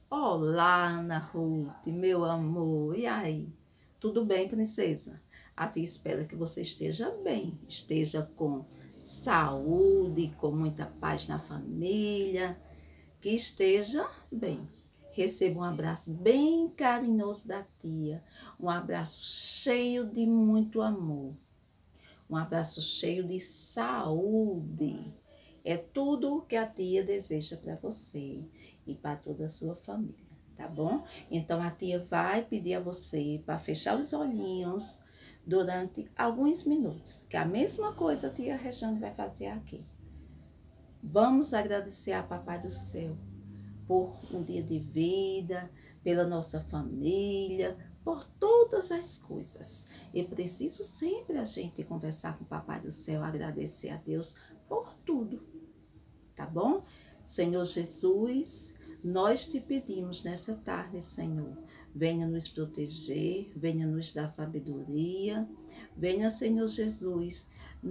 Olá, Ana Ruth, meu amor. E aí? Tudo bem, princesa? A tia espera que você esteja bem, esteja com saúde, com muita paz na família, que esteja bem. Receba um abraço bem carinhoso da tia, um abraço cheio de muito amor, um abraço cheio de saúde. É tudo o que a tia deseja para você e para toda a sua família, tá bom? Então a tia vai pedir a você para fechar os olhinhos durante alguns minutos, que a mesma coisa a tia Rejane vai fazer aqui. Vamos agradecer a Papai do Céu por um dia de vida, pela nossa família, por todas as coisas. É preciso sempre a gente conversar com o Papai do Céu, agradecer a Deus por tudo, tá bom? Senhor Jesus, nós te pedimos nessa tarde, Senhor, venha nos proteger, venha nos dar sabedoria, venha, Senhor Jesus,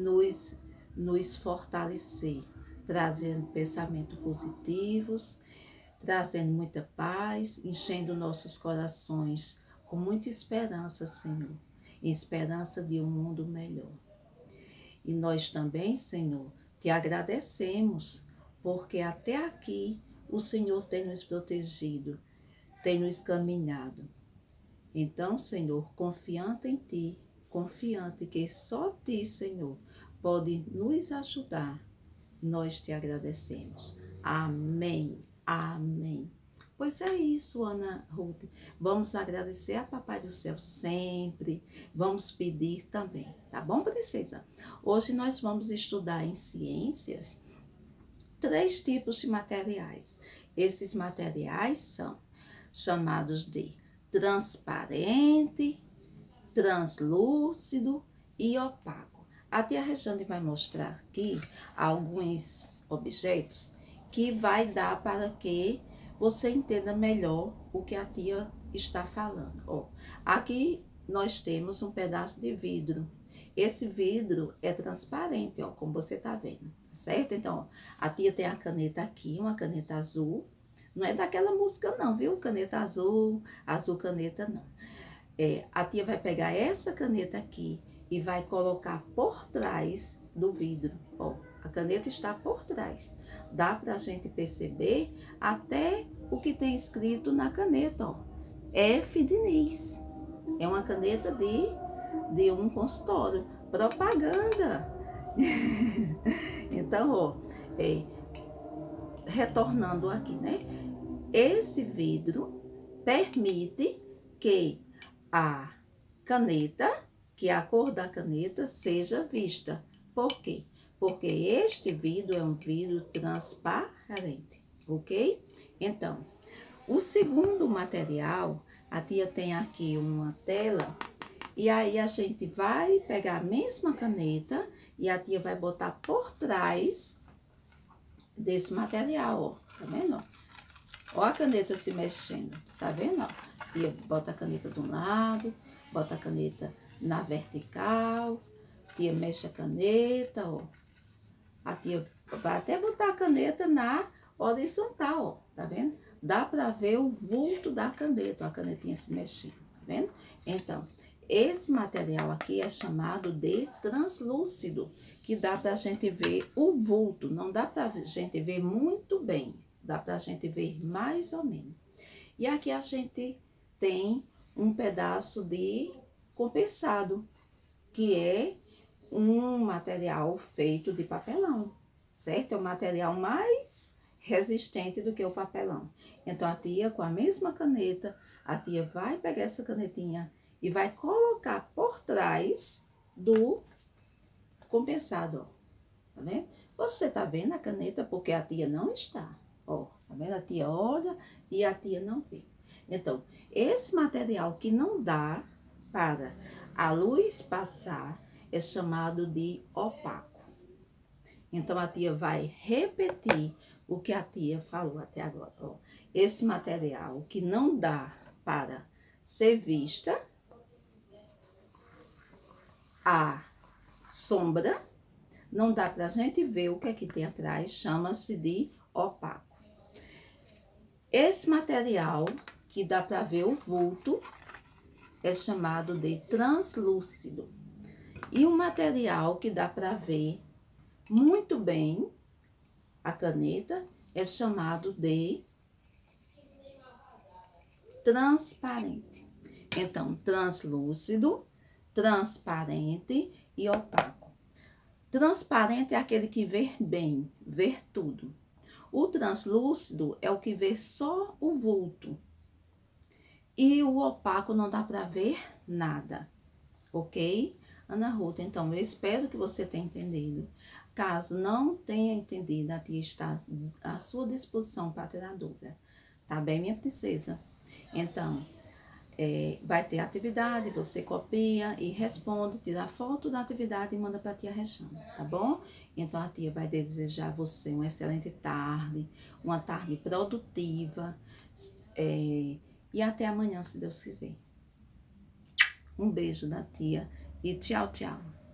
nos fortalecer, trazendo pensamentos positivos, trazendo muita paz, enchendo nossos corações com muita esperança, Senhor, esperança de um mundo melhor. E nós também, Senhor, te agradecemos, porque até aqui o Senhor tem nos protegido, tem nos caminhado. Então, Senhor, confiante em Ti, confiante que só Ti, Senhor, pode nos ajudar, nós te agradecemos. Amém. Amém. Pois é isso, Ana Ruth. Vamos agradecer a Papai do Céu sempre. Vamos pedir também, tá bom, princesa? Hoje nós vamos estudar em ciências 3 tipos de materiais. Esses materiais são chamados de transparente, translúcido e opaco. A tia Rejane vai mostrar aqui alguns objetos que vai dar para que você entenda melhor o que a tia está falando. Ó, aqui nós temos um pedaço de vidro. Esse vidro é transparente, ó, como você está vendo, certo? Então, ó, a tia tem a caneta aqui, uma caneta azul. Não é daquela música não, viu? Caneta azul, azul caneta não. A tia vai pegar essa caneta aqui e vai colocar por trás do vidro. Ó, a caneta está por trás. Dá pra gente perceber até o que tem escrito na caneta, ó. F de Nis. É uma caneta de um consultório. Propaganda. Então, ó, retornando aqui, né? Esse vidro permite que a caneta, que a cor da caneta seja vista. Por quê? Porque este vidro é um vidro transparente, ok? Então, o segundo material, a tia tem aqui uma tela, e aí a gente vai pegar a mesma caneta e a tia vai botar por trás desse material, ó, tá vendo? Ó a caneta se mexendo, tá vendo? Ó, a tia bota a caneta de um lado, bota a caneta na vertical, a tia mexe a caneta, ó. A tia vai até botar a caneta na horizontal, ó, tá vendo? Dá pra ver o vulto da caneta, ó, a canetinha se mexendo, tá vendo? Então, esse material aqui é chamado de translúcido, que dá pra gente ver o vulto, não dá pra gente ver muito bem, dá pra gente ver mais ou menos. E aqui a gente tem um pedaço de compensado, que é um material feito de papelão, certo? É um material mais resistente do que o papelão. Então, a tia, com a mesma caneta, a tia vai pegar essa canetinha e vai colocar por trás do compensado, ó. Tá vendo? Você tá vendo a caneta porque a tia não está, ó. Tá vendo? A tia olha e a tia não vê. Então, esse material que não dá para a luz passar é chamado de opaco. Então, a tia vai repetir o que a tia falou até agora. Ó. Esse material que não dá para ser vista, a sombra, não dá para a gente ver o que é que tem atrás, chama-se de opaco. Esse material, que dá para ver o vulto, é chamado de translúcido. E o material que dá para ver muito bem a caneta é chamado de transparente. Então, translúcido, transparente e opaco. Transparente é aquele que vê bem, vê tudo. O translúcido é o que vê só o vulto. E o opaco não dá para ver nada, ok? Ana Ruth, então eu espero que você tenha entendido. Caso não tenha entendido, a tia está à sua disposição para tirar dúvida. Tá bem, minha princesa? Então, vai ter atividade, você copia e responde, tira foto da atividade e manda para a tia Rejane, tá bom? Então, a tia vai desejar a você uma excelente tarde, uma tarde produtiva, e até amanhã, se Deus quiser. Um beijo da tia e tchau, tchau.